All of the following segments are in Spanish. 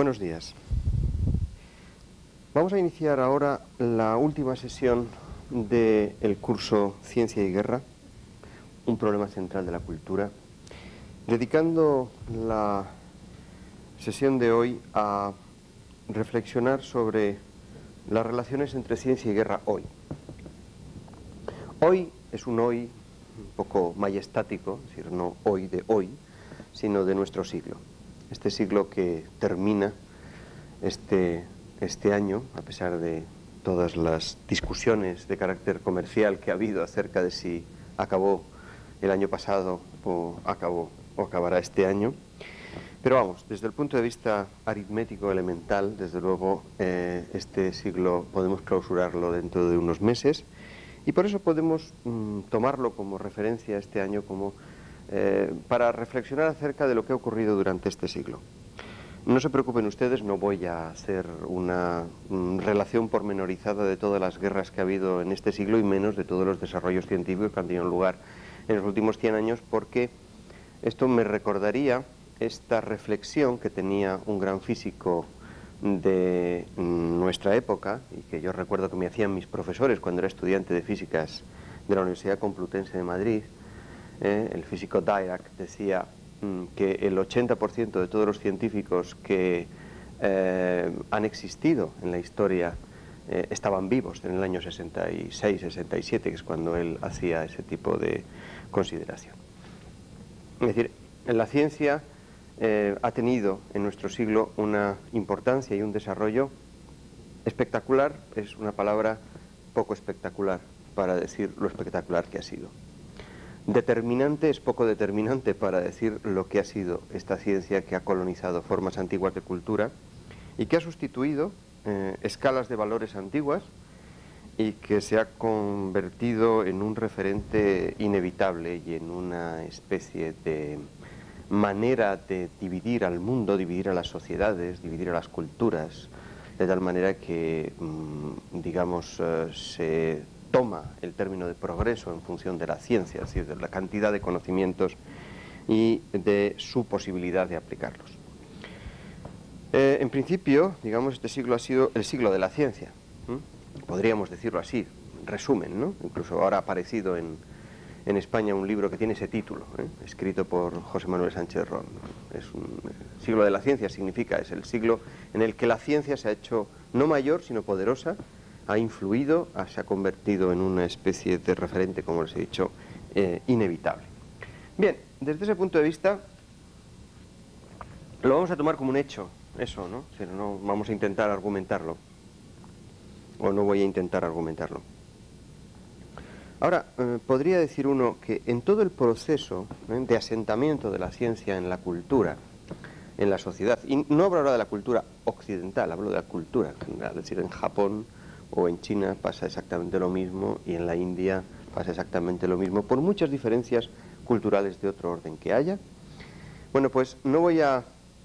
Buenos días. Vamos a iniciar ahora la última sesión del curso Ciencia y Guerra, un problema central de la cultura, dedicando la sesión de hoy a reflexionar sobre las relaciones entre ciencia y guerra hoy. Hoy es un hoy un poco majestático, es decir, no hoy de hoy, sino de nuestro siglo. Este siglo que termina este año, a pesar de todas las discusiones de carácter comercial que ha habido acerca de si acabó el año pasado o acabará este año. Pero vamos, desde el punto de vista aritmético elemental, desde luego, este siglo podemos clausurarlo dentro de unos meses y por eso podemos tomarlo como referencia este año como para reflexionar acerca de lo que ha ocurrido durante este siglo. No se preocupen ustedes, no voy a hacer una relación pormenorizada de todas las guerras que ha habido en este siglo y menos de todos los desarrollos científicos que han tenido lugar en los últimos 100 años, porque esto me recordaría esta reflexión que tenía un gran físico de nuestra época y que yo recuerdo que me hacían mis profesores cuando era estudiante de físicas de la Universidad Complutense de Madrid. El físico Dirac decía que el 80% de todos los científicos que han existido en la historia estaban vivos en el año 66-67, que es cuando él hacía ese tipo de consideración. Es decir, la ciencia ha tenido en nuestro siglo una importancia y un desarrollo espectacular. Es una palabra poco espectacular para decir lo espectacular que ha sido. Determinante es poco determinante para decir lo que ha sido esta ciencia que ha colonizado formas antiguas de cultura y que ha sustituido escalas de valores antiguas y que se ha convertido en un referente inevitable y en una especie de manera de dividir al mundo, dividir a las sociedades, dividir a las culturas, de tal manera que, digamos, se toma el término de progreso en función de la ciencia, es decir, de la cantidad de conocimientos y de su posibilidad de aplicarlos. En principio, digamos, este siglo ha sido el siglo de la ciencia, podríamos decirlo así, resumen, ¿no? Incluso ahora ha aparecido en España un libro que tiene ese título, escrito por José Manuel Sánchez Ron. Es un siglo de la ciencia, significa, es el siglo en el que la ciencia se ha hecho no mayor, sino poderosa, ha influido, se ha convertido en una especie de referente, como les he dicho, inevitable. Bien, desde ese punto de vista, lo vamos a tomar como un hecho, eso, ¿no? O sea, no vamos a intentar argumentarlo, o no voy a intentar argumentarlo. Ahora, podría decir uno que en todo el proceso de asentamiento de la ciencia en la cultura, en la sociedad, y no hablo ahora de la cultura occidental, hablo de la cultura en general, es decir, en Japón o en China pasa exactamente lo mismo y en la India pasa exactamente lo mismo, por muchas diferencias culturales de otro orden que haya. Bueno, pues no voy a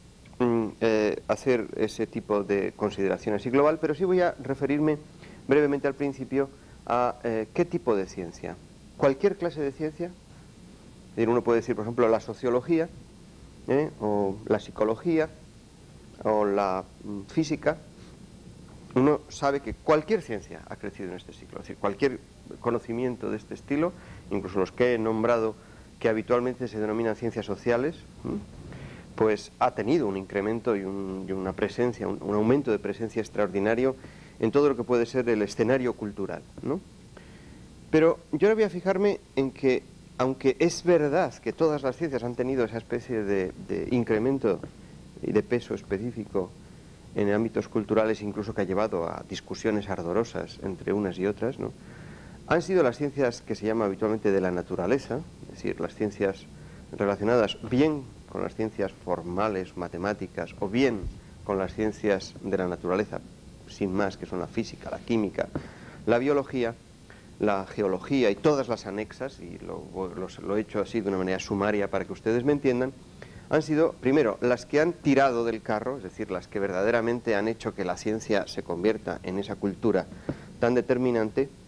hacer ese tipo de consideraciones así global, pero sí voy a referirme brevemente al principio a qué tipo de ciencia. Cualquier clase de ciencia, es decir, uno puede decir, por ejemplo, la sociología, o la psicología, o la física. Uno sabe que cualquier ciencia ha crecido en este siglo, es decir, cualquier conocimiento de este estilo, incluso los que he nombrado que habitualmente se denominan ciencias sociales, pues ha tenido un incremento y una presencia, un aumento de presencia extraordinario en todo lo que puede ser el escenario cultural, ¿no? Pero yo ahora voy a fijarme en que, aunque es verdad que todas las ciencias han tenido esa especie de incremento y de peso específico en ámbitos culturales, incluso que ha llevado a discusiones ardorosas entre unas y otras, ¿no? Han sido las ciencias que se llama habitualmente de la naturaleza, es decir, las ciencias relacionadas bien con las ciencias formales, matemáticas, o bien con las ciencias de la naturaleza, sin más, que son la física, la química, la biología, la geología y todas las anexas, y lo he hecho así de una manera sumaria para que ustedes me entiendan, han sido, primero, las que han tirado del carro, es decir, las que verdaderamente han hecho que la ciencia se convierta en esa cultura tan determinante,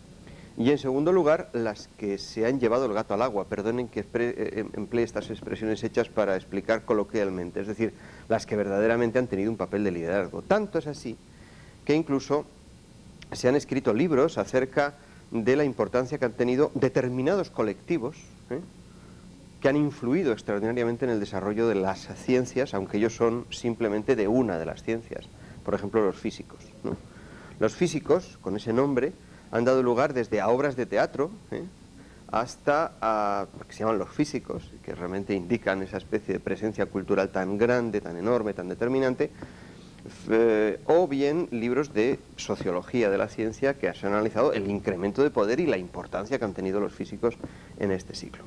Y en segundo lugar, las que se han llevado el gato al agua. Perdonen que emplee estas expresiones hechas para explicar coloquialmente, es decir, las que verdaderamente han tenido un papel de liderazgo. Tanto es así que incluso se han escrito libros acerca de la importancia que han tenido determinados colectivos, que han influido extraordinariamente en el desarrollo de las ciencias, aunque ellos son simplemente de una de las ciencias. Por ejemplo, los físicos, ¿no? Los físicos, con ese nombre, han dado lugar desde a obras de teatro hasta a lo que se llaman los físicos, que realmente indican esa especie de presencia cultural tan grande, tan enorme, tan determinante, o bien libros de sociología de la ciencia que han analizado el incremento de poder y la importancia que han tenido los físicos en este siglo.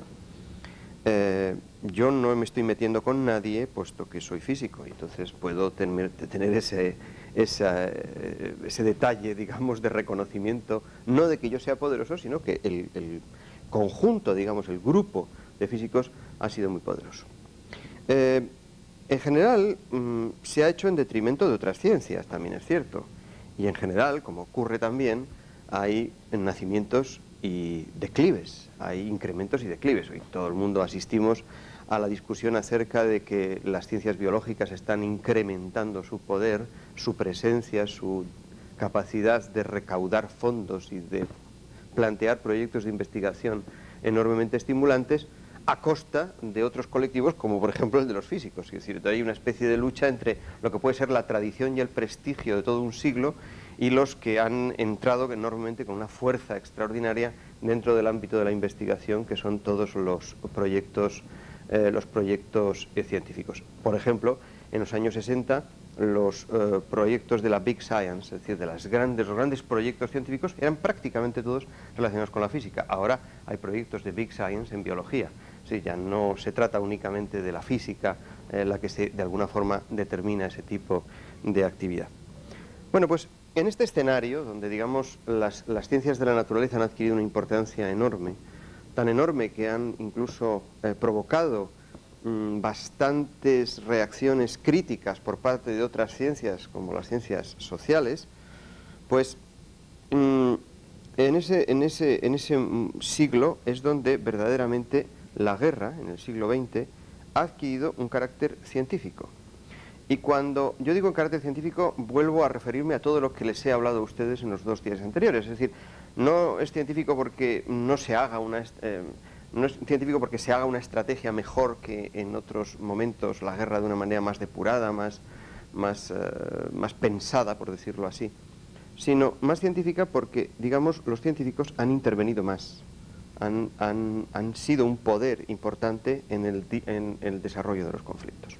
Yo no me estoy metiendo con nadie, puesto que soy físico, y entonces puedo tener ese detalle, digamos, de reconocimiento, no de que yo sea poderoso, sino que el conjunto, digamos, el grupo de físicos ha sido muy poderoso. En general, se ha hecho en detrimento de otras ciencias, también es cierto, y en general, como ocurre también, hay nacimientos y declives, hay incrementos y declives. Hoy todo el mundo asistimos a la discusión acerca de que las ciencias biológicas están incrementando su poder, su presencia, su capacidad de recaudar fondos y de plantear proyectos de investigación enormemente estimulantes a costa de otros colectivos, como por ejemplo el de los físicos. Es decir, hay una especie de lucha entre lo que puede ser la tradición y el prestigio de todo un siglo y los que han entrado enormemente con una fuerza extraordinaria dentro del ámbito de la investigación, que son todos los proyectos científicos. Por ejemplo, en los años 60, los proyectos de la Big Science, es decir, de los grandes proyectos científicos, eran prácticamente todos relacionados con la física. Ahora hay proyectos de Big Science en biología. Sí, ya no se trata únicamente de la física, la que de alguna forma determina ese tipo de actividad. Bueno, pues en este escenario, donde digamos las ciencias de la naturaleza han adquirido una importancia enorme, tan enorme que han incluso provocado bastantes reacciones críticas por parte de otras ciencias, como las ciencias sociales, pues en ese siglo es donde verdaderamente la guerra, en el siglo XX, ha adquirido un carácter científico. Y cuando yo digo en carácter científico, vuelvo a referirme a todo lo que les he hablado a ustedes en los 2 días anteriores. Es decir, no es científico porque no se haga no es científico porque se haga una estrategia mejor que en otros momentos, la guerra de una manera más depurada, más pensada, por decirlo así, sino más científica porque, digamos, los científicos han intervenido más, han sido un poder importante en el desarrollo de los conflictos.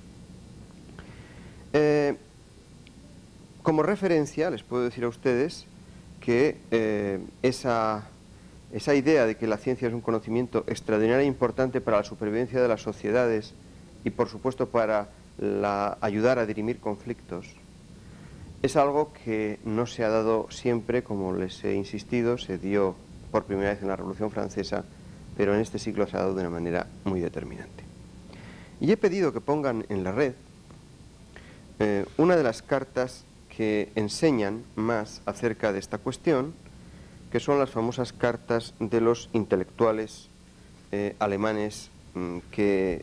Como referencia, les puedo decir a ustedes que esa idea de que la ciencia es un conocimiento extraordinariamente importante para la supervivencia de las sociedades y, por supuesto, para ayudar a dirimir conflictos, es algo que no se ha dado siempre, como les he insistido, se dio por primera vez en la Revolución Francesa, pero en este siglo se ha dado de una manera muy determinante. Y he pedido que pongan en la red una de las cartas que enseñan más acerca de esta cuestión, que son las famosas cartas de los intelectuales alemanes que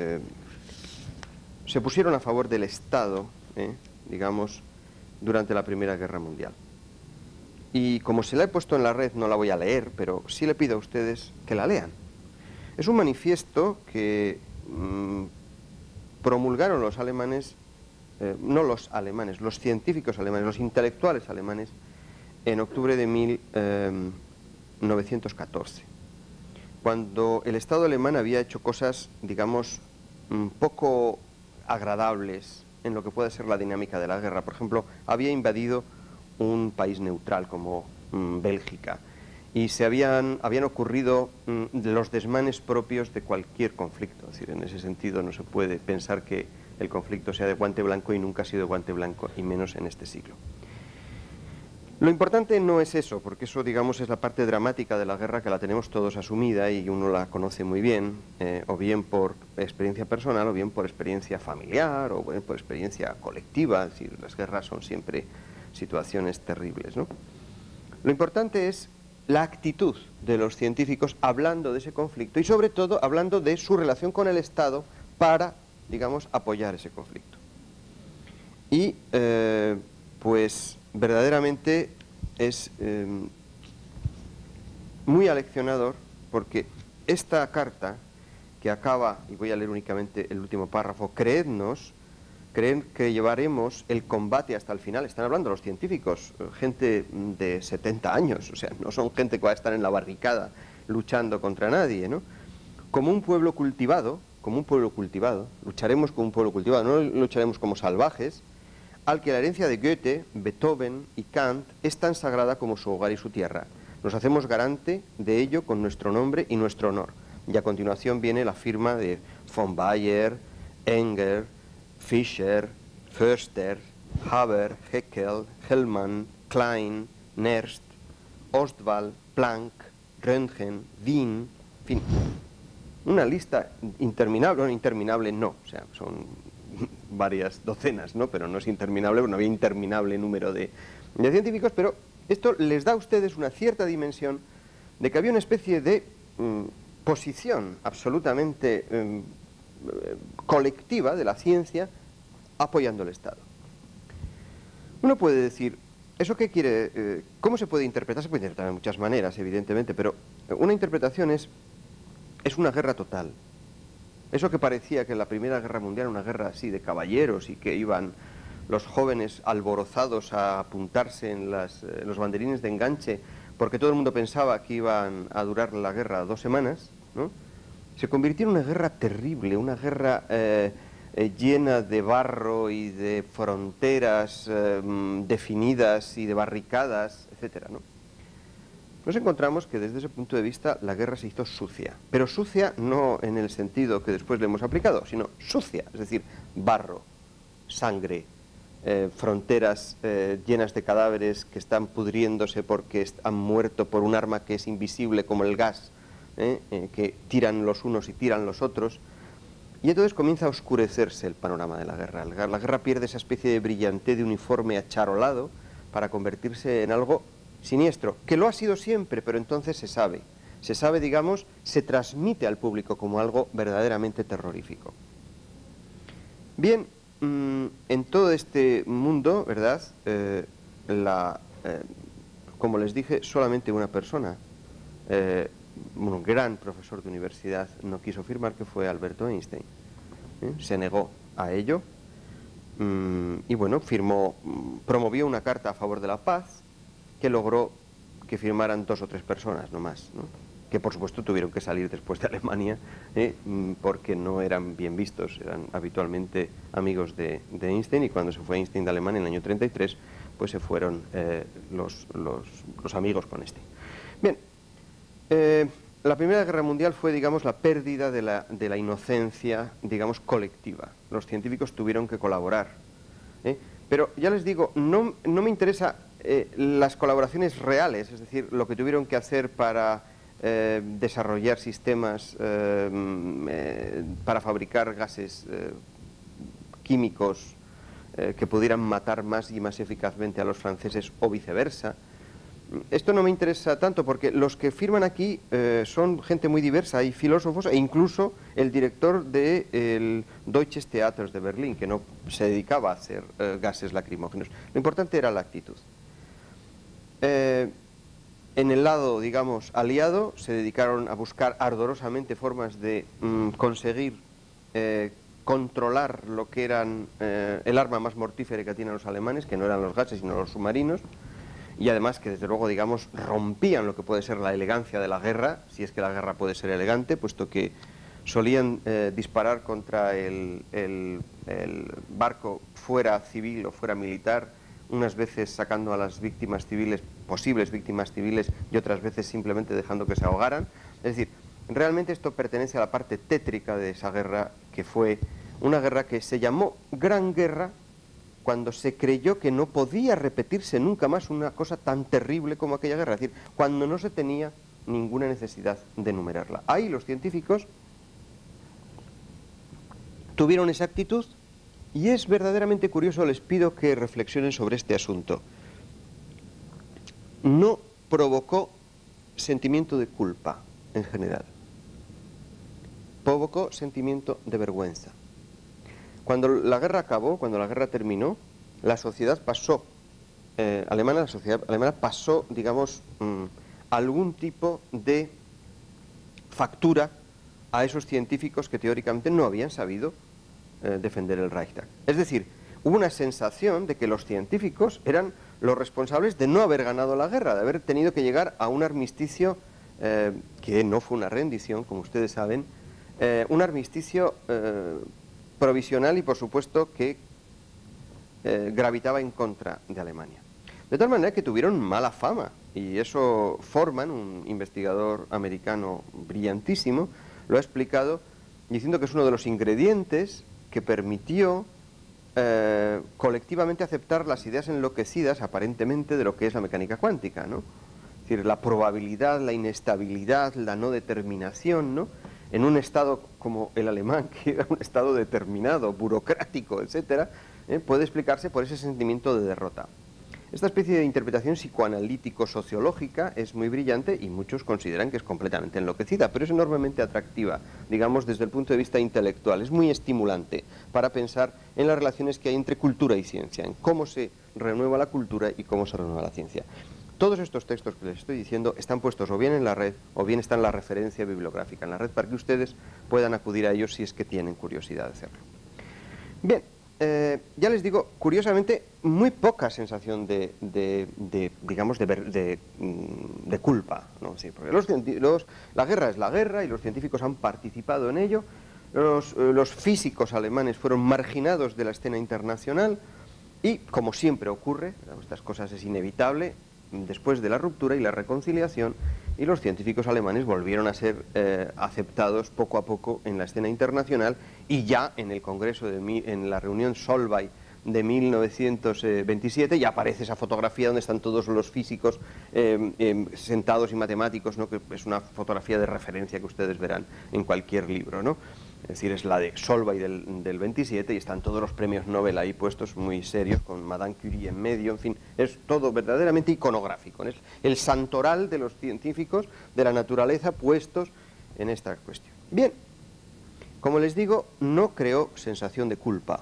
se pusieron a favor del Estado, digamos, durante la Primera Guerra Mundial. Y como se la he puesto en la red, no la voy a leer, pero sí le pido a ustedes que la lean. Es un manifiesto que promulgaron los alemanes, no los alemanes, los científicos alemanes, los intelectuales alemanes, en octubre de 1914, cuando el Estado alemán había hecho cosas, digamos, poco agradables en lo que puede ser la dinámica de la guerra. Por ejemplo, había invadido un país neutral como Bélgica, y habían ocurrido los desmanes propios de cualquier conflicto. Es decir, en ese sentido no se puede pensar que el conflicto sea de guante blanco, y nunca ha sido de guante blanco, y menos en este siglo. Lo importante no es eso, porque eso, digamos, es la parte dramática de la guerra, que la tenemos todos asumida y uno la conoce muy bien, o bien por experiencia personal, o bien por experiencia familiar, o bien por experiencia colectiva. Es decir, las guerras son siempre situaciones terribles, ¿no? Lo importante es la actitud de los científicos hablando de ese conflicto y sobre todo hablando de su relación con el Estado para, digamos, apoyar ese conflicto. Y pues verdaderamente es muy aleccionador, porque esta carta que acaba, y voy a leer únicamente el último párrafo: creednos, creen que llevaremos el combate hasta el final. Están hablando los científicos, gente de 70 años, o sea, no son gente que va a estar en la barricada luchando contra nadie, ¿no? Como un pueblo cultivado, lucharemos como un pueblo cultivado, no lucharemos como salvajes, al que la herencia de Goethe, Beethoven y Kant es tan sagrada como su hogar y su tierra. Nos hacemos garante de ello con nuestro nombre y nuestro honor. Y a continuación viene la firma de von Baer, Enger, Fischer, Förster, Haber, Haeckel, Hellmann, Klein, Nernst, Ostwald, Planck, Röntgen, Wien, en fin, una lista interminable. No, interminable no, o sea, son varias docenas, ¿no? Pero no es interminable, porque no había interminable número de científicos, pero esto les da a ustedes una cierta dimensión de que había una especie de posición absolutamente colectiva de la ciencia apoyando al Estado. Uno puede decir, ¿eso qué quiere? ¿Cómo se puede interpretar? Se puede interpretar de muchas maneras, evidentemente, pero una interpretación es una guerra total. Eso que parecía que la Primera Guerra Mundial era una guerra así de caballeros y que iban los jóvenes alborozados a apuntarse en los banderines de enganche porque todo el mundo pensaba que iban a durar la guerra 2 semanas, ¿no? Se convirtió en una guerra terrible, una guerra llena de barro y de fronteras definidas y de barricadas, etcétera, ¿no? Nos encontramos que desde ese punto de vista la guerra se hizo sucia, pero sucia no en el sentido que después le hemos aplicado, sino sucia, es decir, barro, sangre, fronteras llenas de cadáveres que están pudriéndose porque han muerto por un arma que es invisible como el gas, que tiran los unos y tiran los otros, y entonces comienza a oscurecerse el panorama de la guerra. La guerra pierde esa especie de brillantez de uniforme acharolado para convertirse en algo siniestro, que lo ha sido siempre, pero entonces se sabe, digamos, se transmite al público como algo verdaderamente terrorífico. Bien, en todo este mundo, ¿verdad?, como les dije, solamente una persona, un gran profesor de universidad, no quiso firmar, que fue Alberto Einstein. Se negó a ello y bueno, promovió una carta a favor de la paz que logró que firmaran 2 o 3 personas, no más, ¿no? Que por supuesto tuvieron que salir después de Alemania porque no eran bien vistos, eran habitualmente amigos de Einstein, y cuando se fue Einstein de Alemania en el año 33, pues se fueron los amigos con Einstein. Bien, la Primera Guerra Mundial fue, digamos, la pérdida de la inocencia, digamos, colectiva. Los científicos tuvieron que colaborar, pero ya les digo, no me interesa las colaboraciones reales, es decir, lo que tuvieron que hacer para desarrollar sistemas para fabricar gases químicos que pudieran matar más y más eficazmente a los franceses o viceversa. Esto no me interesa tanto porque los que firman aquí son gente muy diversa, hay filósofos e incluso el director del Deutsches Theater de Berlín, que no se dedicaba a hacer gases lacrimógenos. Lo importante era la actitud. En el lado, digamos, aliado, se dedicaron a buscar ardorosamente formas de conseguir controlar lo que eran el arma más mortífera que tienen los alemanes, que no eran los gases sino los submarinos, y además que desde luego, digamos, rompían lo que puede ser la elegancia de la guerra, si es que la guerra puede ser elegante, puesto que solían disparar contra el barco, fuera civil o fuera militar, unas veces sacando a las víctimas civiles, posibles víctimas civiles, y otras veces simplemente dejando que se ahogaran. Es decir, realmente esto pertenece a la parte tétrica de esa guerra, que fue una guerra que se llamó Gran Guerra cuando se creyó que no podía repetirse nunca más una cosa tan terrible como aquella guerra, es decir, cuando no se tenía ninguna necesidad de enumerarla. Ahí los científicos tuvieron esa actitud, y es verdaderamente curioso, les pido que reflexionen sobre este asunto. No provocó sentimiento de culpa en general, poco sentimiento de vergüenza. Cuando la guerra acabó, cuando la guerra terminó, la sociedad pasó, la sociedad alemana pasó, digamos, algún tipo de factura a esos científicos que teóricamente no habían sabido defender el Reichstag. Es decir, hubo una sensación de que los científicos eran los responsables de no haber ganado la guerra, de haber tenido que llegar a un armisticio que no fue una rendición, como ustedes saben, un armisticio provisional y por supuesto que gravitaba en contra de Alemania. De tal manera que tuvieron mala fama, y eso Forman, un investigador americano brillantísimo, lo ha explicado diciendo que es uno de los ingredientes que permitió colectivamente aceptar las ideas enloquecidas aparentemente de lo que es la mecánica cuántica, ¿no? Es decir, la probabilidad, la inestabilidad, la no determinación, ¿no? En un estado como el alemán, que era un estado determinado, burocrático, etcétera, puede explicarse por ese sentimiento de derrota. Esta especie de interpretación psicoanalítico-sociológica es muy brillante y muchos consideran que es completamente enloquecida, pero es enormemente atractiva, digamos, desde el punto de vista intelectual. Es muy estimulante para pensar en las relaciones que hay entre cultura y ciencia, en cómo se renueva la cultura y cómo se renueva la ciencia. Todos estos textos que les estoy diciendo están puestos o bien en la red o bien están en la referencia bibliográfica en la red para que ustedes puedan acudir a ellos si es que tienen curiosidad de hacerlo. Bien. Ya les digo, curiosamente, muy poca sensación de culpa, ¿no? Sí, porque la guerra es la guerra y los científicos han participado en ello. Los físicos alemanes fueron marginados de la escena internacional y, como siempre ocurre, estas cosas es inevitable, después de la ruptura y la reconciliación, y los científicos alemanes volvieron a ser aceptados poco a poco en la escena internacional, y ya en el Congreso, en la reunión Solvay de 1927, ya aparece esa fotografía donde están todos los físicos sentados y matemáticos, ¿no? Que es una fotografía de referencia que ustedes verán en cualquier libro, ¿no? Es decir, es la de Solvay del 27 y están todos los premios Nobel ahí puestos muy serios, con Madame Curie en medio, en fin, es todo verdaderamente iconográfico, es el santoral de los científicos de la naturaleza puestos en esta cuestión. Bien, como les digo, no creó sensación de culpa,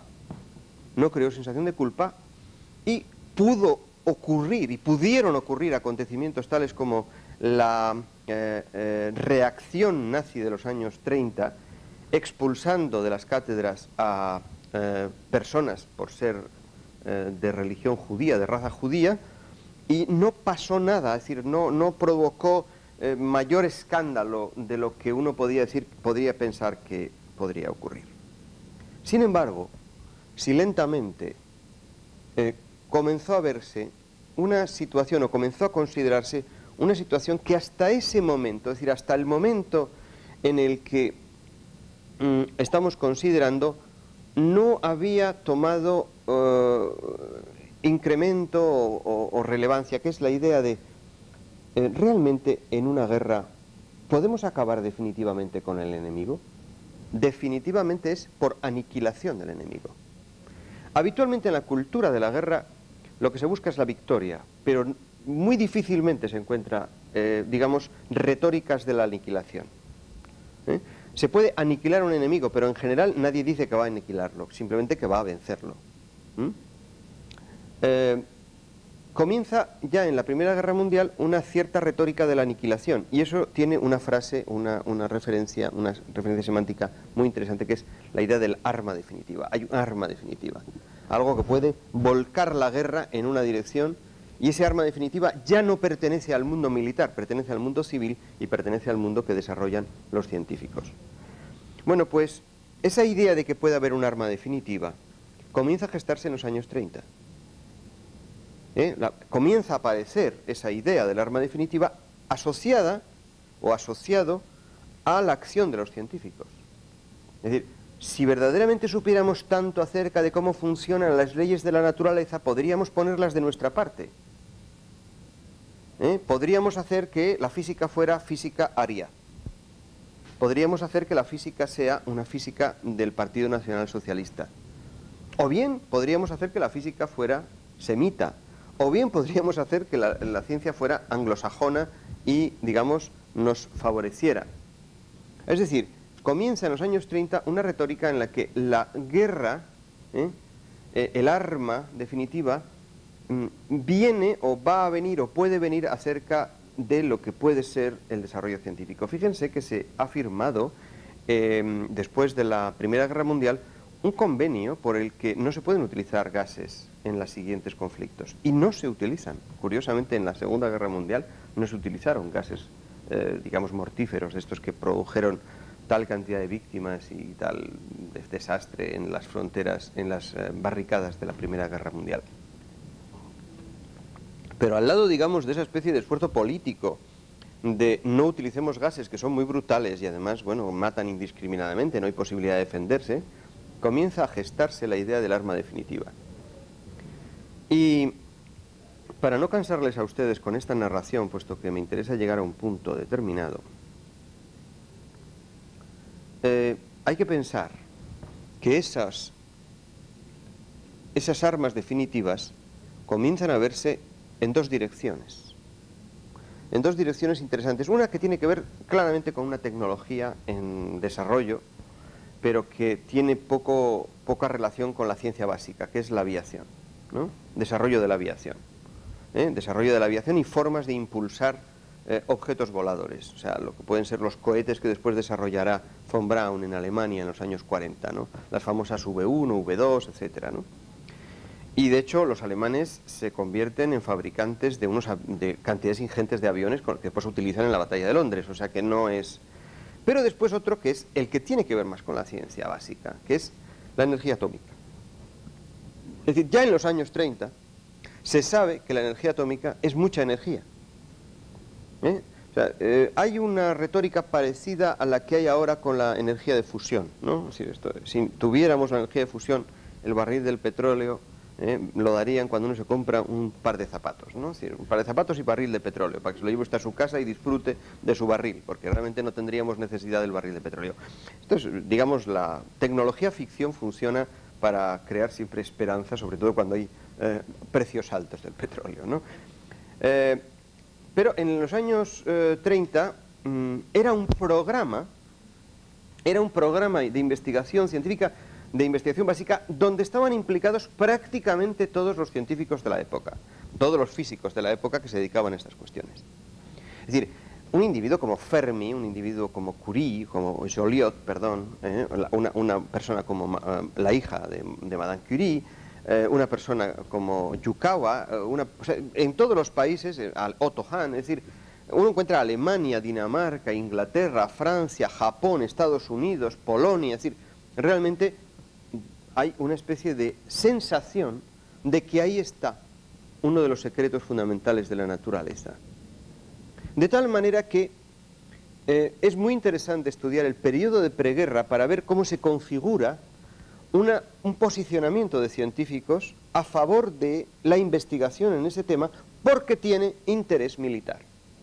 y pudo ocurrir y pudieron ocurrir acontecimientos tales como la reacción nazi de los años 30, expulsando de las cátedras a personas por ser de religión judía, de raza judía, y no pasó nada, es decir, no provocó mayor escándalo de lo que uno podría pensar que podría ocurrir. Sin embargo, si lentamente comenzó a verse una situación, o comenzó a considerarse una situación que hasta ese momento, es decir, hasta el momento en el que estamos considerando, no había tomado incremento o relevancia, que es la idea de realmente en una guerra ¿podemos acabar definitivamente con el enemigo? Definitivamente es por aniquilación del enemigo. Habitualmente en la cultura de la guerra lo que se busca es la victoria, pero muy difícilmente se encuentra, digamos, retóricas de la aniquilación. Se puede aniquilar a un enemigo, pero en general nadie dice que va a aniquilarlo, simplemente que va a vencerlo. Comienza ya en la Primera Guerra Mundial una cierta retórica de la aniquilación, y eso tiene una frase, una referencia semántica muy interesante, que es la idea del arma definitiva. Hay un arma definitiva, algo que puede volcar la guerra en una dirección, y ese arma definitiva ya no pertenece al mundo militar, pertenece al mundo civil y pertenece al mundo que desarrollan los científicos. Bueno, pues esa idea de que puede haber un arma definitiva comienza a gestarse en los años 30. Comienza a aparecer esa idea del arma definitiva asociada o asociado a la acción de los científicos. Es decir, si verdaderamente supiéramos tanto acerca de cómo funcionan las leyes de la naturaleza, podríamos ponerlas de nuestra parte. Podríamos hacer que la física fuera física aria. Podríamos hacer que la física sea una física del Partido Nacional Socialista. O bien podríamos hacer que la física fuera semita. O bien podríamos hacer que la ciencia fuera anglosajona y, digamos, nos favoreciera. Es decir, comienza en los años 30 una retórica en la que la guerra, el arma definitiva, viene o va a venir o puede venir acerca de lo que puede ser el desarrollo científico. Fíjense que se ha firmado, después de la Primera Guerra Mundial, un convenio por el que no se pueden utilizar gases en los siguientes conflictos. Y no se utilizan. Curiosamente, en la Segunda Guerra Mundial no se utilizaron gases, digamos, mortíferos, estos que produjeron tal cantidad de víctimas y tal desastre en las fronteras, en las barricadas de la Primera Guerra Mundial. Pero al lado, digamos, de esa especie de esfuerzo político de no utilicemos gases que son muy brutales y además, bueno, matan indiscriminadamente, no hay posibilidad de defenderse, comienza a gestarse la idea del arma definitiva. Y para no cansarles a ustedes con esta narración, puesto que me interesa llegar a un punto determinado, hay que pensar que esas armas definitivas comienzan a verse en dos direcciones. En dos direcciones interesantes. Una que tiene que ver claramente con una tecnología en desarrollo, pero que tiene poca relación con la ciencia básica, que es la aviación, ¿no? Desarrollo de la aviación. Desarrollo de la aviación y formas de impulsar objetos voladores. O sea, lo que pueden ser los cohetes que después desarrollará von Braun en Alemania en los años 40, ¿no? Las famosas V1, V2, etcétera, ¿no? Y de hecho los alemanes se convierten en fabricantes de cantidades ingentes de aviones que después se utilizan en la batalla de Londres, o sea que no es... Pero después otro que es el que tiene que ver más con la ciencia básica, que es la energía atómica. Es decir, ya en los años 30 se sabe que la energía atómica es mucha energía. O sea, hay una retórica parecida a la que hay ahora con la energía de fusión, ¿no? Si tuviéramos la energía de fusión, el barril del petróleo lo darían cuando uno se compra un par de zapatos, ¿no? Es decir, un par de zapatos y barril de petróleo, para que se lo lleve usted a su casa y disfrute de su barril, porque realmente no tendríamos necesidad del barril de petróleo. Entonces, digamos, la tecnología ficción funciona para crear siempre esperanza, sobre todo cuando hay precios altos del petróleo, ¿no? Pero en los años 30 era un programa de investigación científica, de investigación básica, donde estaban implicados prácticamente todos los científicos de la época, todos los físicos de la época que se dedicaban a estas cuestiones. Es decir, un individuo como Fermi, un individuo como Curie, como Joliot, perdón, una persona como la hija de Madame Curie, una persona como Yukawa, o sea, en todos los países, Otto Hahn, es decir, uno encuentra Alemania, Dinamarca, Inglaterra, Francia, Japón, Estados Unidos, Polonia, es decir, realmente hay una especie de sensación de que ahí está uno de los secretos fundamentales de la naturaleza. De tal manera que es muy interesante estudiar el periodo de preguerra para ver cómo se configura un posicionamiento de científicos a favor de la investigación en ese tema porque tiene interés militar.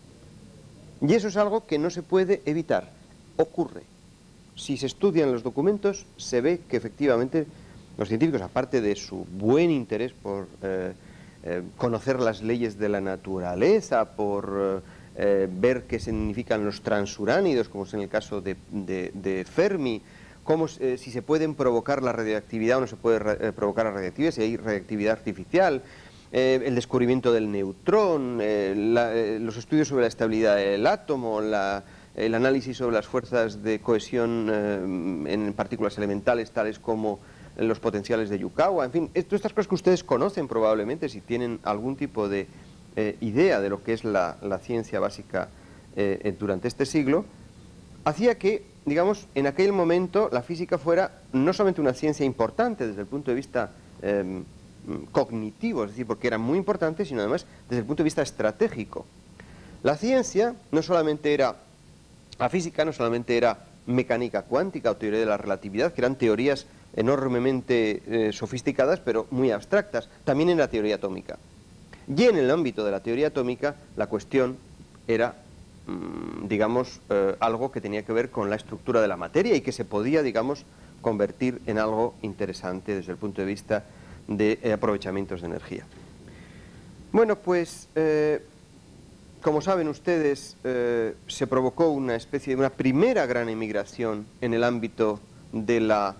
Y eso es algo que no se puede evitar, ocurre. Si se estudian los documentos, se ve que efectivamente los científicos, aparte de su buen interés por conocer las leyes de la naturaleza, por ver qué significan los transuránidos, como es en el caso de Fermi, si se pueden provocar la radioactividad o no se puede provocar la radioactividad, si hay radioactividad artificial, el descubrimiento del neutrón, los estudios sobre la estabilidad del átomo, el análisis sobre las fuerzas de cohesión en partículas elementales, tales como los potenciales de Yukawa, en fin, todas estas cosas que ustedes conocen probablemente si tienen algún tipo de idea de lo que es la ciencia básica durante este siglo, hacía que, digamos, en aquel momento la física fuera no solamente una ciencia importante desde el punto de vista cognitivo, es decir, porque era muy importante, sino además desde el punto de vista estratégico. La ciencia no solamente era, la física no solamente era mecánica cuántica o teoría de la relatividad, que eran teorías enormemente sofisticadas, pero muy abstractas, también era teoría atómica. Y en el ámbito de la teoría atómica, la cuestión era, digamos, algo que tenía que ver con la estructura de la materia y que se podía, digamos, convertir en algo interesante desde el punto de vista de aprovechamientos de energía. Bueno, pues como saben ustedes, se provocó una especie de una primera gran emigración en el ámbito de la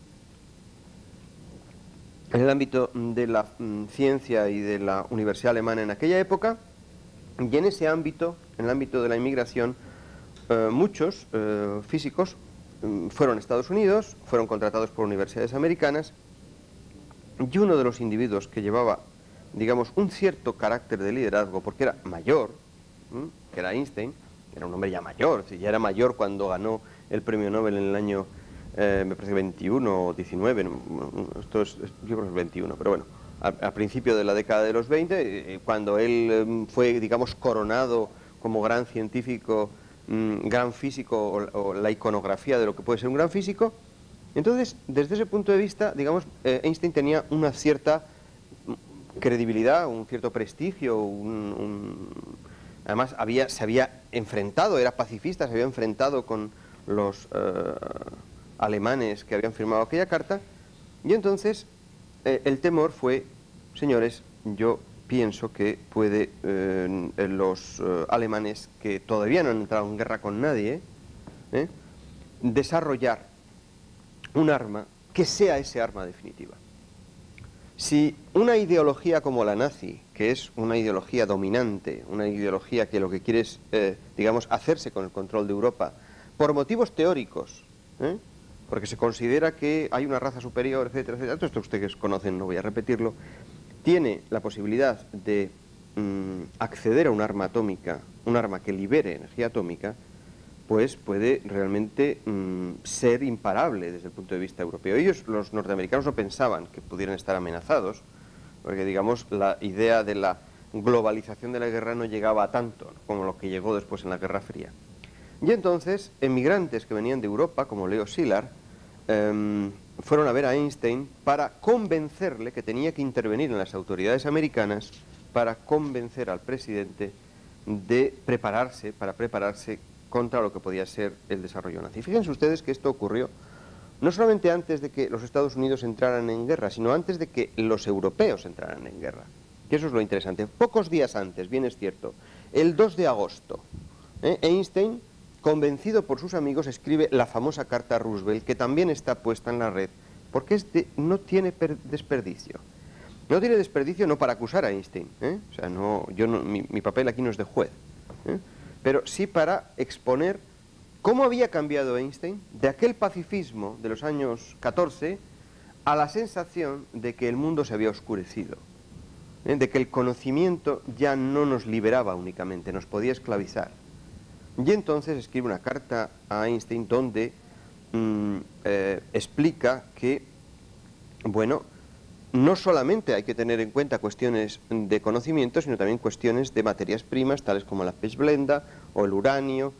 ciencia y de la universidad alemana en aquella época, y en ese ámbito, en el ámbito de la inmigración, muchos físicos fueron a Estados Unidos, fueron contratados por universidades americanas, y uno de los individuos que llevaba, digamos, un cierto carácter de liderazgo, porque era mayor, que era Einstein, era un hombre ya mayor, ya era mayor cuando ganó el premio Nobel en el año, me parece 21 o 19, esto es, yo creo que es 21, pero bueno, a principio de la década de los 20, cuando él fue, digamos, coronado como gran científico, gran físico, o la iconografía de lo que puede ser un gran físico. Entonces, desde ese punto de vista, digamos, Einstein tenía una cierta credibilidad, un cierto prestigio, además se había enfrentado, era pacifista, se había enfrentado con los alemanes que habían firmado aquella carta, y entonces el temor fue, señores, yo pienso que puede los alemanes, que todavía no han entrado en guerra con nadie, desarrollar un arma que sea ese arma definitiva. Si una ideología como la nazi, que es una ideología dominante, una ideología que lo que quiere es, digamos, hacerse con el control de Europa, por motivos teóricos, porque se considera que hay una raza superior, etcétera, etcétera, todo esto ustedes conocen, no voy a repetirlo, tiene la posibilidad de acceder a un arma atómica, un arma que libere energía atómica, pues puede realmente ser imparable desde el punto de vista europeo. Ellos, los norteamericanos, no pensaban que pudieran estar amenazados, porque, digamos, la idea de la globalización de la guerra no llegaba a tanto, ¿no?, como lo que llegó después en la Guerra Fría. Y entonces, emigrantes que venían de Europa, como Leo Szilard, fueron a ver a Einstein para convencerle que tenía que intervenir en las autoridades americanas para convencer al presidente de prepararse contra lo que podía ser el desarrollo nazi. Fíjense ustedes que esto ocurrió no solamente antes de que los Estados Unidos entraran en guerra, sino antes de que los europeos entraran en guerra. Que eso es lo interesante. Pocos días antes, bien es cierto, el 2 de agosto, Einstein, convencido por sus amigos, escribe la famosa carta a Roosevelt, que también está puesta en la red, porque no tiene desperdicio. No tiene desperdicio no para acusar a Einstein, o sea, mi papel aquí no es de juez, pero sí para exponer cómo había cambiado Einstein de aquel pacifismo de los años 14 a la sensación de que el mundo se había oscurecido, de que el conocimiento ya no nos liberaba únicamente, nos podía esclavizar. Y entonces escribe una carta a Einstein donde explica que, bueno, no solamente hay que tener en cuenta cuestiones de conocimiento, sino también cuestiones de materias primas, tales como la pechblenda o el uranio,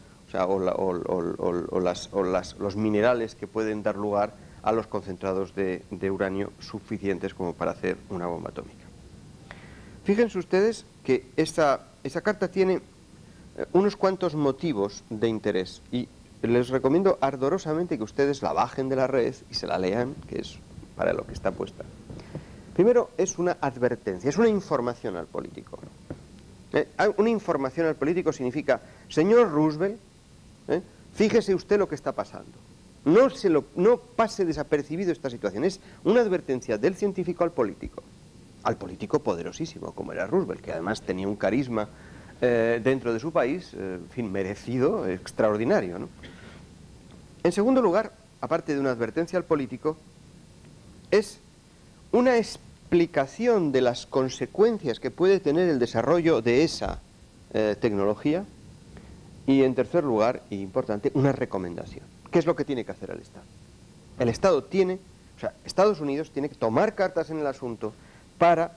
los minerales que pueden dar lugar a los concentrados de uranio suficientes como para hacer una bomba atómica. Fíjense ustedes que esa carta tiene unos cuantos motivos de interés, y les recomiendo ardorosamente que ustedes la bajen de la red y se la lean, que es para lo que está puesta. Primero, es una advertencia, es una información al político. Una información al político significa: señor Roosevelt, fíjese usted lo que está pasando. No pase desapercibido esta situación. Es una advertencia del científico al político poderosísimo, como era Roosevelt, que además tenía un carisma dentro de su país, en fin, merecido, extraordinario, ¿no? En segundo lugar, aparte de una advertencia al político, es una explicación de las consecuencias que puede tener el desarrollo de esa tecnología. Y en tercer lugar, y importante, una recomendación. ¿Qué es lo que tiene que hacer el Estado? El Estado Estados Unidos tiene que tomar cartas en el asunto para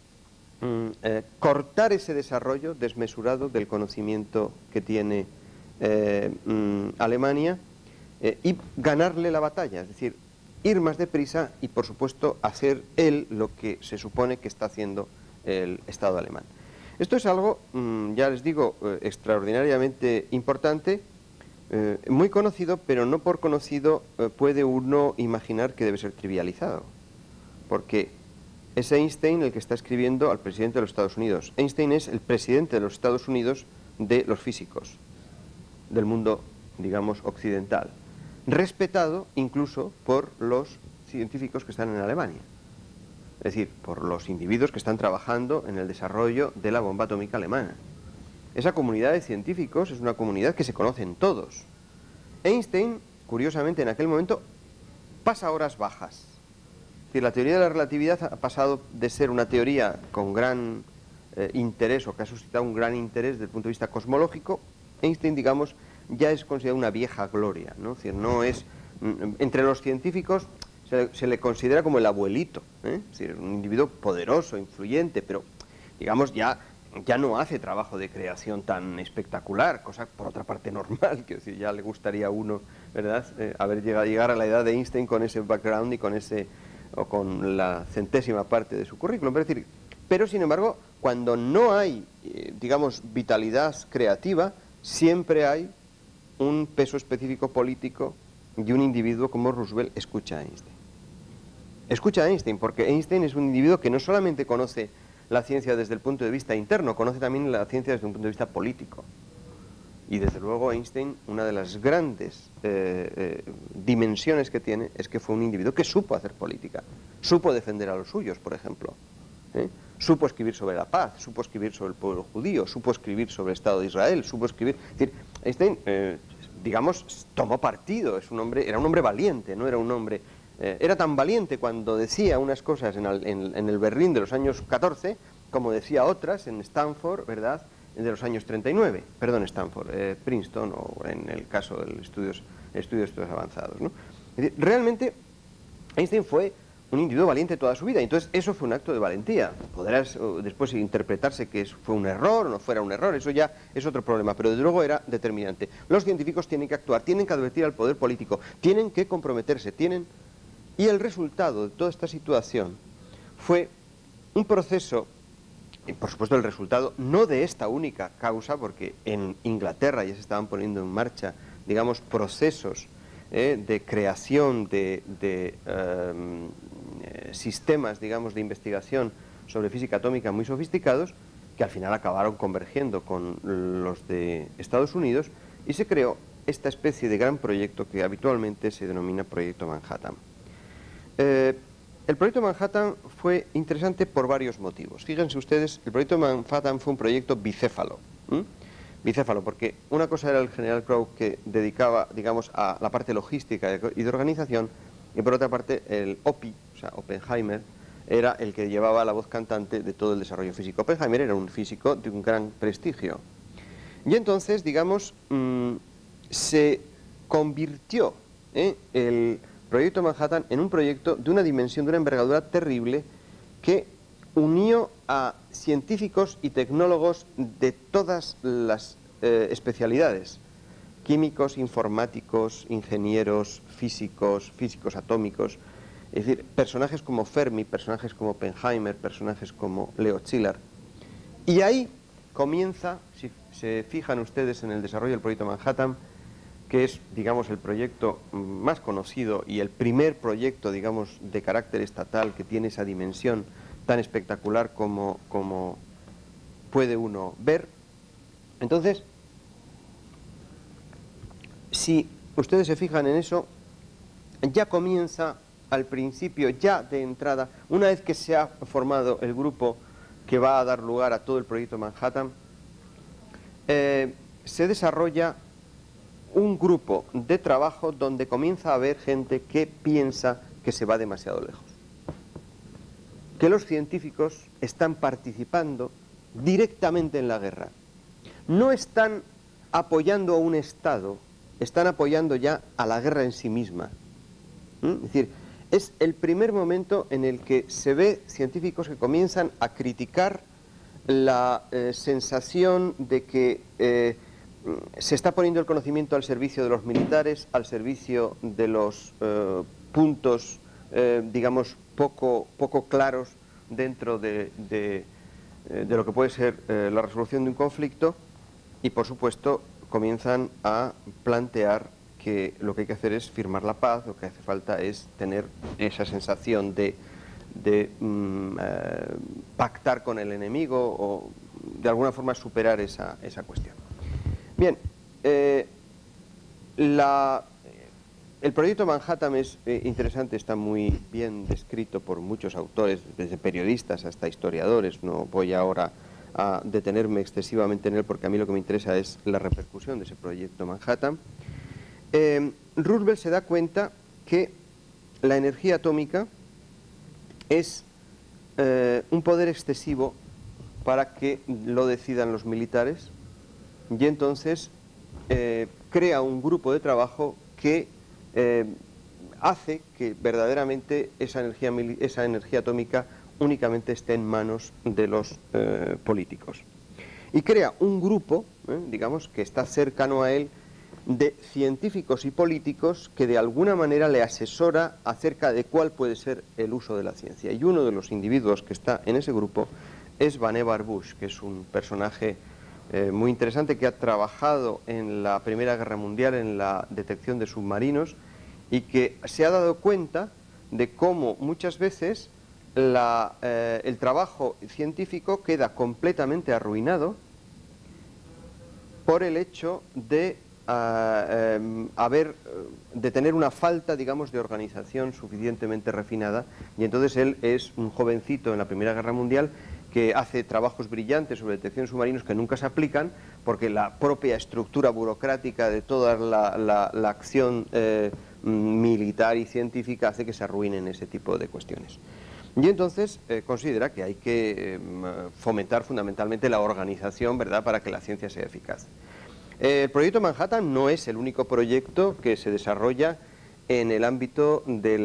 cortar ese desarrollo desmesurado del conocimiento que tiene Alemania y ganarle la batalla, es decir, ir más deprisa y, por supuesto, hacer él lo que se supone que está haciendo el Estado alemán. Esto es algo, ya les digo, extraordinariamente importante, muy conocido, pero no por conocido puede uno imaginar que debe ser trivializado, porque es Einstein el que está escribiendo al presidente de los Estados Unidos. Einstein es el presidente de los Estados Unidos de los físicos, del mundo, digamos, occidental, respetado incluso por los científicos que están en Alemania, es decir, por los individuos que están trabajando en el desarrollo de la bomba atómica alemana. Esa comunidad de científicos es una comunidad que se conocen todos. Einstein, curiosamente, en aquel momento pasa horas bajas. Es decir, la teoría de la relatividad ha pasado de ser una teoría con gran interés, o que ha suscitado un gran interés desde el punto de vista cosmológico. Einstein, digamos, ya es considerado una vieja gloria, ¿no? Es decir, no es, entre los científicos se le considera como el abuelito, ¿eh? Es decir, un individuo poderoso, influyente, pero, digamos, ya no hace trabajo de creación tan espectacular, cosa por otra parte normal, que decir, ya le gustaría a uno, ¿verdad?, llegar a la edad de Einstein con ese background y con o con la centésima parte de su currículum. Pero sin embargo, cuando no hay, digamos, vitalidad creativa, siempre hay un peso específico político, y un individuo como Roosevelt escucha a Einstein. Escucha a Einstein porque Einstein es un individuo que no solamente conoce la ciencia desde el punto de vista interno, conoce también la ciencia desde un punto de vista político. Y desde luego Einstein, una de las grandes dimensiones que tiene es que fue un individuo que supo hacer política, supo defender a los suyos, por ejemplo, supo escribir sobre la paz, supo escribir sobre el pueblo judío, supo escribir sobre el Estado de Israel, supo escribir... Es decir, Einstein, digamos, tomó partido, era un hombre valiente, no era un hombre... era tan valiente cuando decía unas cosas en el Berlín de los años 14, como decía otras en Stanford, ¿verdad?, de los años 39, perdón, Stanford, Princeton, o en el caso de estudios avanzados, ¿no? Es decir, realmente Einstein fue un individuo valiente toda su vida, entonces eso fue un acto de valentía. Podrá después interpretarse que fue un error o no fuera un error, eso ya es otro problema, pero desde luego era determinante. Los científicos tienen que actuar, tienen que advertir al poder político, tienen que comprometerse, y el resultado de toda esta situación fue un proceso, y por supuesto el resultado no de esta única causa, porque en Inglaterra ya se estaban poniendo en marcha, digamos, procesos de creación de sistemas, digamos, de investigación sobre física atómica muy sofisticados, que al final acabaron convergiendo con los de Estados Unidos, y se creó esta especie de gran proyecto que habitualmente se denomina Proyecto Manhattan. El Proyecto Manhattan fue interesante por varios motivos. Fíjense ustedes, el Proyecto Manhattan fue un proyecto bicéfalo. Bicéfalo, porque una cosa era el general Crowe, que dedicaba, digamos, a la parte logística y de organización, y por otra parte el OPI, o sea, Oppenheimer, era el que llevaba la voz cantante de todo el desarrollo físico. Oppenheimer era un físico de un gran prestigio. Y entonces, digamos, se convirtió el Proyecto Manhattan en un proyecto de una dimensión, de una envergadura terrible, que unió a científicos y tecnólogos de todas las especialidades: químicos, informáticos, ingenieros, físicos atómicos, es decir, personajes como Fermi, personajes como Oppenheimer, personajes como Leo Szilard. Y ahí comienza, si se fijan ustedes en el desarrollo del Proyecto Manhattan, que es, digamos, el proyecto más conocido y el primer proyecto, digamos, de carácter estatal que tiene esa dimensión tan espectacular como puede uno ver. Entonces, si ustedes se fijan en eso, ya comienza al principio, ya de entrada, una vez que se ha formado el grupo que va a dar lugar a todo el Proyecto Manhattan, se desarrolla un grupo de trabajo donde comienza a haber gente que piensa que se va demasiado lejos, que los científicos están participando directamente en la guerra, no están apoyando a un Estado, están apoyando ya a la guerra en sí misma. Es decir, es el primer momento en el que se ve científicos que comienzan a criticar la sensación de que se está poniendo el conocimiento al servicio de los militares, al servicio de los puntos, digamos, poco claros dentro de lo que puede ser la resolución de un conflicto, y por supuesto comienzan a plantear que lo que hay que hacer es firmar la paz, lo que hace falta es tener esa sensación de pactar con el enemigo o de alguna forma superar esa cuestión. Bien, el proyecto Manhattan es interesante, está muy bien descrito por muchos autores, desde periodistas hasta historiadores. No voy ahora a detenerme excesivamente en él porque a mí lo que me interesa es la repercusión de ese proyecto Manhattan. Roosevelt se da cuenta que la energía atómica es un poder excesivo para que lo decidan los militares, y entonces crea un grupo de trabajo que hace que verdaderamente esa energía atómica únicamente esté en manos de los políticos. Y crea un grupo, digamos, que está cercano a él, de científicos y políticos que de alguna manera le asesora acerca de cuál puede ser el uso de la ciencia. Y uno de los individuos que está en ese grupo es Vannevar Bush, que es un personaje muy interesante que ha trabajado en la Primera Guerra Mundial en la detección de submarinos y que se ha dado cuenta de cómo muchas veces el trabajo científico queda completamente arruinado por el hecho de tener una falta, digamos, de organización suficientemente refinada. Y entonces él es un jovencito en la Primera Guerra Mundial que hace trabajos brillantes sobre detección de submarinos que nunca se aplican porque la propia estructura burocrática de toda la acción militar y científica hace que se arruinen ese tipo de cuestiones. Y entonces considera que hay que fomentar fundamentalmente la organización, ¿verdad?, para que la ciencia sea eficaz. El proyecto Manhattan no es el único proyecto que se desarrolla en el ámbito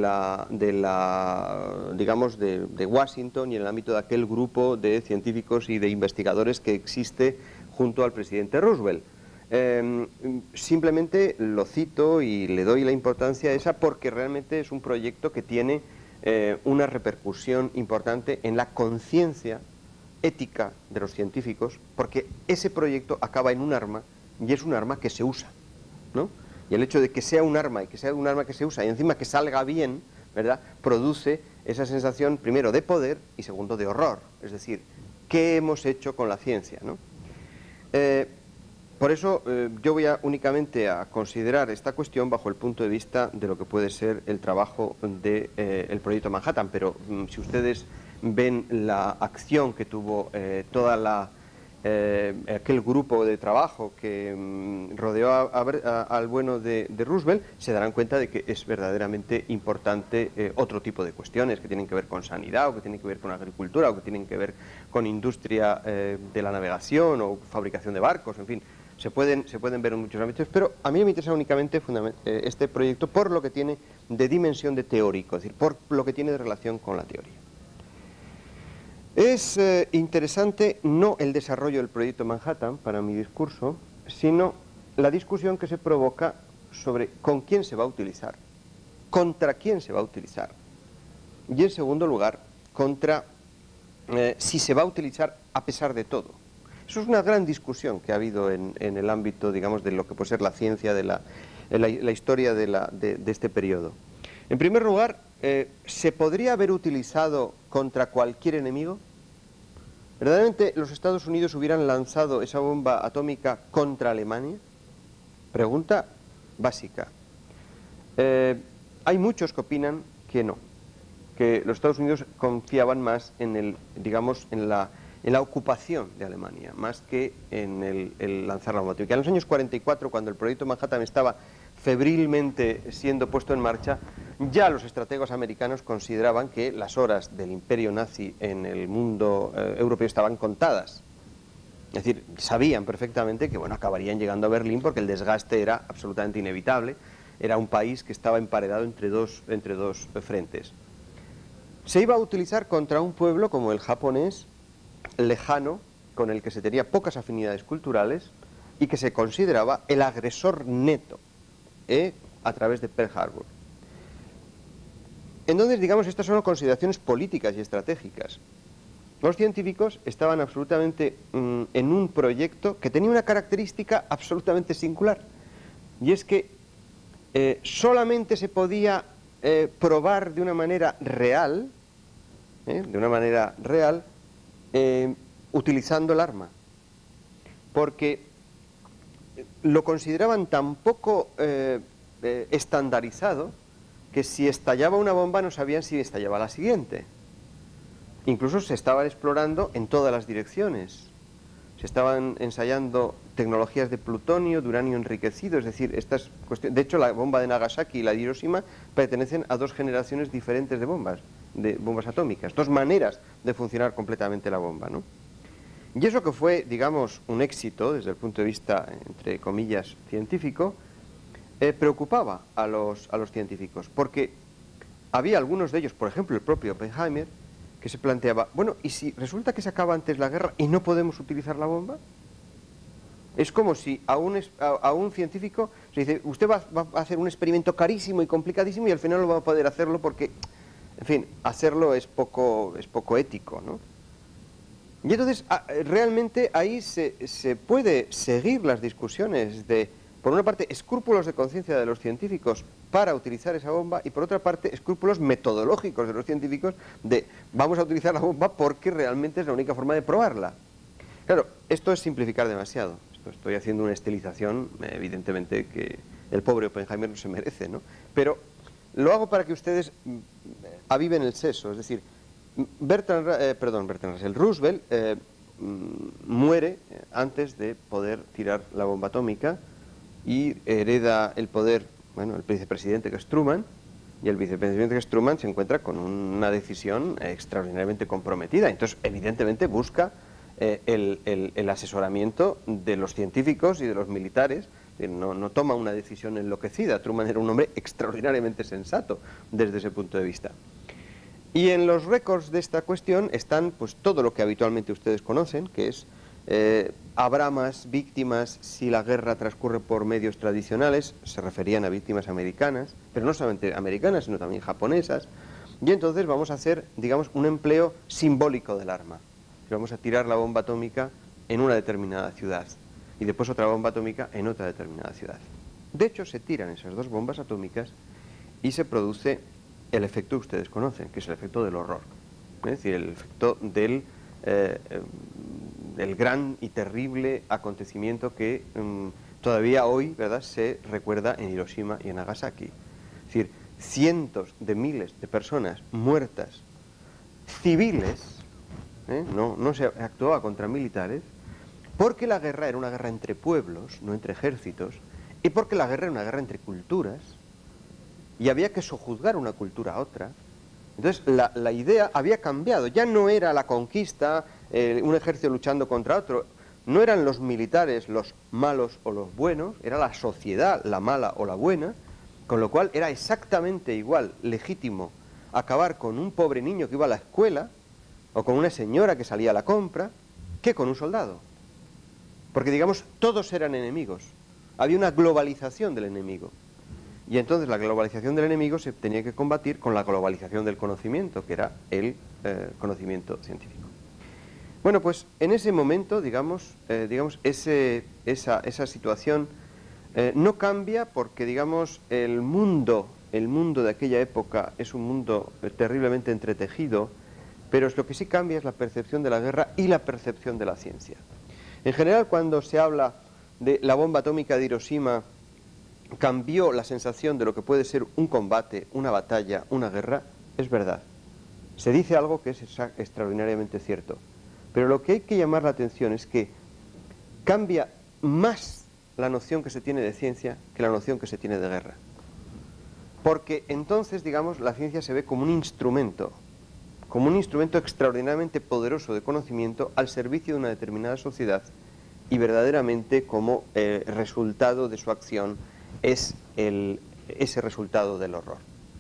digamos, de Washington y en el ámbito de aquel grupo de científicos y de investigadores que existe junto al presidente Roosevelt. Simplemente lo cito y le doy la importancia a esa porque realmente es un proyecto que tiene una repercusión importante en la conciencia ética de los científicos, porque ese proyecto acaba en un arma y es un arma que se usa, ¿no? Y el hecho de que sea un arma y que sea un arma que se usa y encima que salga bien, ¿verdad?, produce esa sensación primero de poder y segundo de horror. Es decir, ¿qué hemos hecho con la ciencia, ¿no? Por eso yo voy únicamente a considerar esta cuestión bajo el punto de vista de lo que puede ser el trabajo del proyecto Manhattan, pero si ustedes ven la acción que tuvo aquel grupo de trabajo que rodeó al bueno de Roosevelt, se darán cuenta de que es verdaderamente importante otro tipo de cuestiones que tienen que ver con sanidad, o que tienen que ver con agricultura, o que tienen que ver con industria de la navegación o fabricación de barcos, en fin. Se pueden ver en muchos ámbitos, pero a mí me interesa únicamente este proyecto por lo que tiene de dimensión de teórico, es decir, por lo que tiene de relación con la teoría. Es interesante no el desarrollo del proyecto Manhattan para mi discurso, sino la discusión que se provoca sobre con quién se va a utilizar, contra quién se va a utilizar, y en segundo lugar, contra si se va a utilizar a pesar de todo. Eso es una gran discusión que ha habido en el ámbito, digamos, de lo que puede ser la ciencia, de la historia de este periodo. En primer lugar, ¿se podría haber utilizado contra cualquier enemigo? ¿Verdaderamente los Estados Unidos hubieran lanzado esa bomba atómica contra Alemania? Pregunta básica. Hay muchos que opinan que no, que los Estados Unidos confiaban más en la ocupación de Alemania, más que en el lanzar la bomba atómica. En los años 44, cuando el proyecto Manhattan estaba febrilmente siendo puesto en marcha, ya los estrategos americanos consideraban que las horas del imperio nazi en el mundo europeo estaban contadas. Es decir, sabían perfectamente que, bueno, acabarían llegando a Berlín porque el desgaste era absolutamente inevitable. Era un país que estaba emparedado entre dos frentes. Se iba a utilizar contra un pueblo como el japonés, lejano, con el que se tenía pocas afinidades culturales y que se consideraba el agresor neto a través de Pearl Harbor. Entonces, digamos, estas son consideraciones políticas y estratégicas. Los científicos estaban absolutamente en un proyecto que tenía una característica absolutamente singular, y es que solamente se podía probar de una manera real de una manera real, utilizando el arma. Porque lo consideraban tan poco estandarizado que si estallaba una bomba no sabían si estallaba la siguiente. Incluso se estaban explorando en todas las direcciones. Se estaban ensayando tecnologías de plutonio, de uranio enriquecido, es decir, estas cuestiones. De hecho, la bomba de Nagasaki y la de Hiroshima pertenecen a dos generaciones diferentes de bombas atómicas, dos maneras de funcionar completamente la bomba, ¿no? Y eso que fue, digamos, un éxito desde el punto de vista, entre comillas, científico, preocupaba a los científicos, porque había algunos de ellos, por ejemplo el propio Oppenheimer, que se planteaba, bueno, ¿y si resulta que se acaba antes la guerra y no podemos utilizar la bomba? Es como si a un científico se dice, usted va a hacer un experimento carísimo y complicadísimo y al final no va a poder hacerlo porque, en fin, hacerlo es poco ético, ¿no? Y entonces, realmente ahí se puede seguir las discusiones de, por una parte, escrúpulos de conciencia de los científicos para utilizar esa bomba y por otra parte, escrúpulos metodológicos de los científicos de vamos a utilizar la bomba porque realmente es la única forma de probarla. Claro, esto es simplificar demasiado. Estoy haciendo una estilización, evidentemente, que el pobre Oppenheimer no se merece, ¿no? Pero lo hago para que ustedes aviven el seso, es decir, Roosevelt muere antes de poder tirar la bomba atómica y hereda el poder, bueno, el vicepresidente que es Truman, y el vicepresidente que es Truman se encuentra con una decisión extraordinariamente comprometida. Entonces, evidentemente, busca el asesoramiento de los científicos y de los militares. No toma una decisión enloquecida. Truman era un hombre extraordinariamente sensato desde ese punto de vista. Y en los récords de esta cuestión están pues todo lo que habitualmente ustedes conocen, que es habrá más víctimas si la guerra transcurre por medios tradicionales, se referían a víctimas americanas, pero no solamente americanas, sino también japonesas, y entonces vamos a hacer, digamos, un empleo simbólico del arma. Vamos a tirar la bomba atómica en una determinada ciudad, y después otra bomba atómica en otra determinada ciudad. De hecho, se tiran esas dos bombas atómicas y se produce el efecto que ustedes conocen, que es el efecto del horror. Es decir, el efecto del gran y terrible acontecimiento que todavía hoy, ¿verdad?, se recuerda en Hiroshima y en Nagasaki. Es decir, cientos de miles de personas muertas, civiles, no se actuaba contra militares, porque la guerra era una guerra entre pueblos, no entre ejércitos, y porque la guerra era una guerra entre culturas, y había que sojuzgar una cultura a otra. Entonces la idea había cambiado, ya no era la conquista, un ejército luchando contra otro, no eran los militares los malos o los buenos, era la sociedad la mala o la buena, con lo cual era exactamente igual legítimo acabar con un pobre niño que iba a la escuela o con una señora que salía a la compra que con un soldado. Porque digamos, todos eran enemigos, había una globalización del enemigo. Y entonces la globalización del enemigo se tenía que combatir con la globalización del conocimiento, que era el conocimiento científico. Bueno, pues en ese momento, esa situación no cambia porque, digamos, el mundo de aquella época es un mundo terriblemente entretejido, pero lo que sí cambia es la percepción de la guerra y la percepción de la ciencia. En general, cuando se habla de la bomba atómica de Hiroshima, cambió la sensación de lo que puede ser un combate, una batalla, una guerra, es verdad. Se dice algo que es extraordinariamente cierto. Pero lo que hay que llamar la atención es que cambia más la noción que se tiene de ciencia que la noción que se tiene de guerra. Porque entonces, digamos, la ciencia se ve como un instrumento extraordinariamente poderoso de conocimiento al servicio de una determinada sociedad y verdaderamente como resultado de su acción es ese resultado del horror.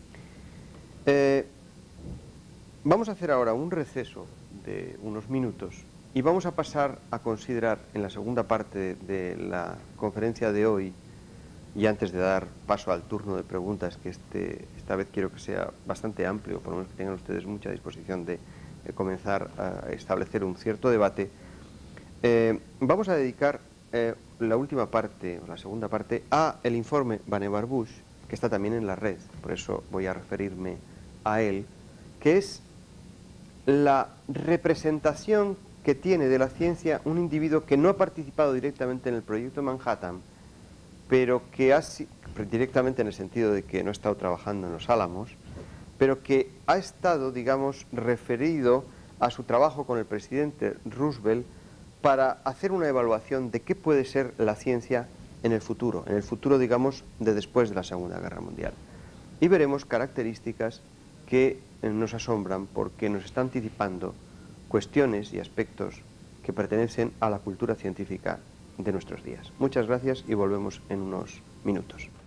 Vamos a hacer ahora un receso de unos minutos y vamos a pasar a considerar en la segunda parte de la conferencia de hoy, y antes de dar paso al turno de preguntas, que esta vez quiero que sea bastante amplio, por lo menos que tengan ustedes mucha disposición de comenzar a establecer un cierto debate, vamos a dedicar la última parte, o la segunda parte, a el informe Vannevar-Bush, que está también en la red, por eso voy a referirme a él, que es la representación que tiene de la ciencia un individuo que no ha participado directamente en el proyecto Manhattan, pero que directamente en el sentido de que no ha estado trabajando en los Álamos, pero que ha estado, digamos, referido a su trabajo con el presidente Roosevelt para hacer una evaluación de qué puede ser la ciencia en el futuro, digamos, de después de la Segunda Guerra Mundial. Y veremos características que nos asombran porque nos está anticipando cuestiones y aspectos que pertenecen a la cultura científica de nuestros días. Muchas gracias y volvemos en unos minutos.